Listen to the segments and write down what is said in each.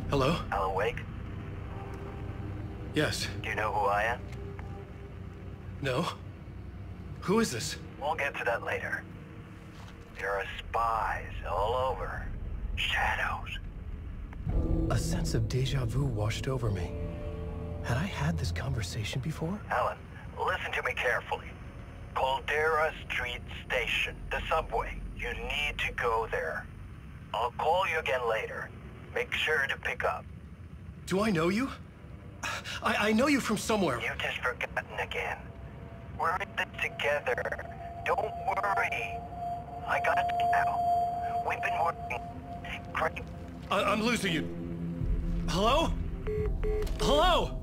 Hello? Awake? Yes. Do you know who I am? No? Who is this? We'll get to that later. There are spies all over. Shadows. A sense of deja vu washed over me. Had I had this conversation before? Alan, listen to me carefully. Caldera Street Station, the subway. You need to go there. I'll call you again later. Make sure to pick up. Do I know you? I know you from somewhere. You've just forgotten again. We're in this together. Don't worry. I got you now. We've been working. Great. I'm losing you. Hello? Hello?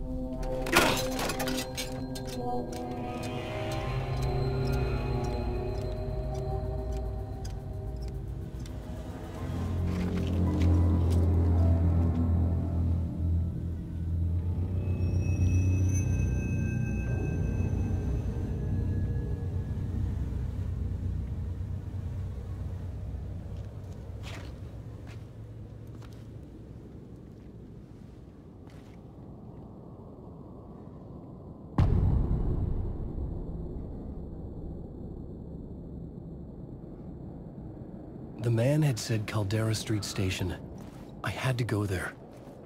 The man had said Caldera Street Station. I had to go there.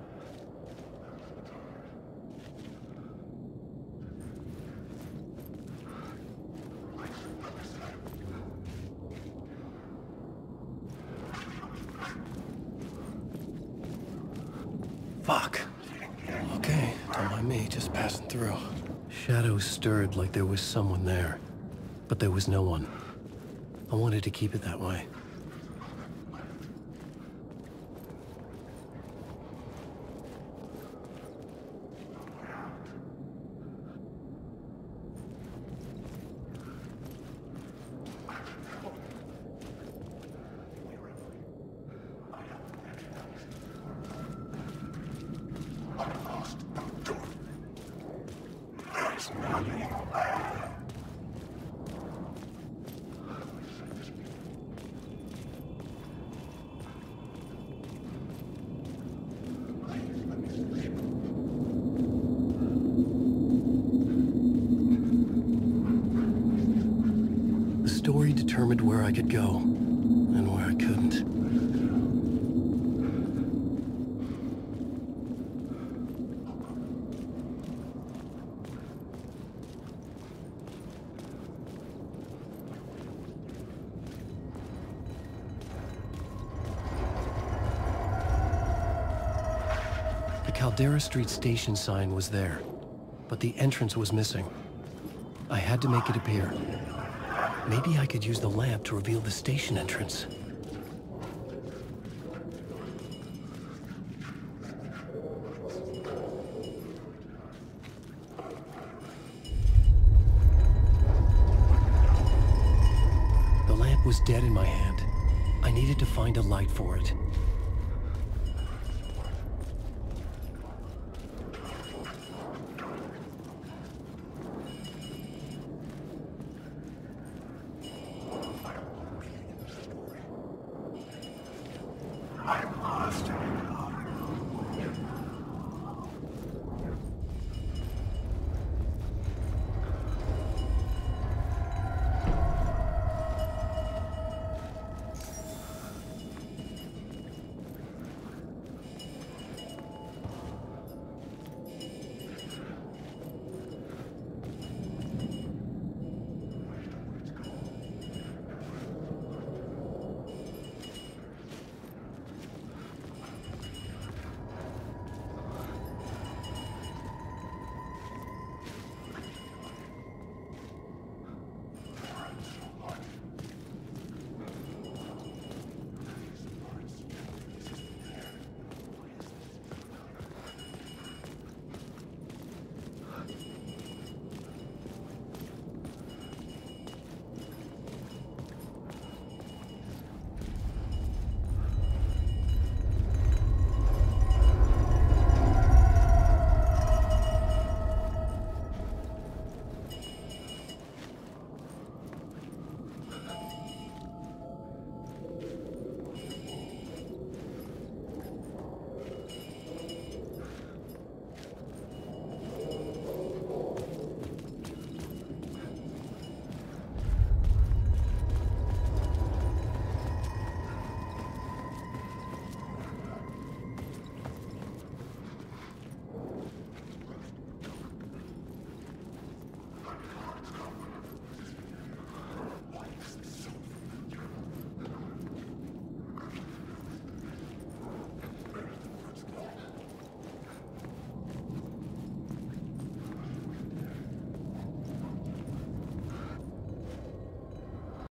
Fuck. Okay, don't mind me, just passing through. Shadows stirred like there was someone there, but there was no one. I wanted to keep it that way. The story determined where I could go, and where I couldn't. The Caldera Street Station sign was there, but the entrance was missing. I had to make it appear. Maybe I could use the lamp to reveal the station entrance. The lamp was dead in my hand. I needed to find a light for it. I'm lost.